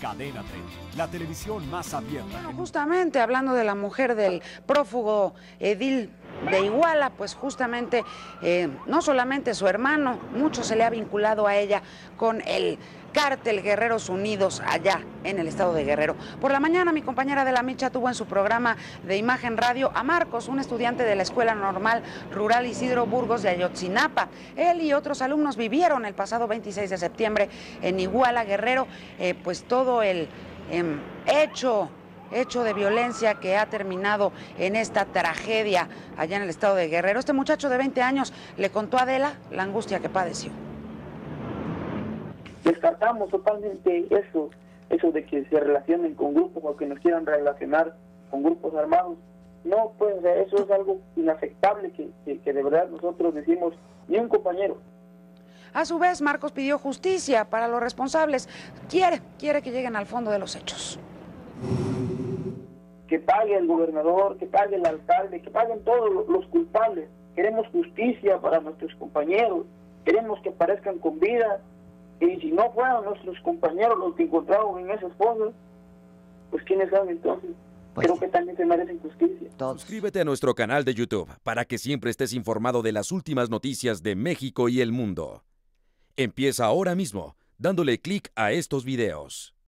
Cadena 30, la televisión más abierta. Bueno, justamente hablando de la mujer del prófugo edil de Iguala, pues justamente no solamente su hermano, mucho se le ha vinculado a ella con el cártel Guerreros Unidos allá en el estado de Guerrero. Por la mañana mi compañera de la Micha tuvo en su programa de Imagen Radio a Marcos, un estudiante de la Escuela Normal Rural Isidro Burgos de Ayotzinapa. Él y otros alumnos vivieron el pasado 26 de septiembre en Iguala, Guerrero, pues todo el hecho de violencia que ha terminado en esta tragedia allá en el estado de Guerrero. Este muchacho de 20 años le contó a Adela la angustia que padeció. Descartamos totalmente eso de que se relacionen con grupos o que nos quieran relacionar con grupos armados. No, pues eso es algo inaceptable que de verdad nosotros decimos, ni un compañero. A su vez, Marcos pidió justicia para los responsables. Quiere que lleguen al fondo de los hechos. Que pague el gobernador, que pague el alcalde, que paguen todos los culpables. Queremos justicia para nuestros compañeros, queremos que aparezcan con vida. Y si no fueran nuestros compañeros los que encontraron en esas fosas, pues quiénes saben entonces. Pues creo que también se merecen justicia. Todos. Suscríbete a nuestro canal de YouTube para que siempre estés informado de las últimas noticias de México y el mundo. Empieza ahora mismo dándole clic a estos videos.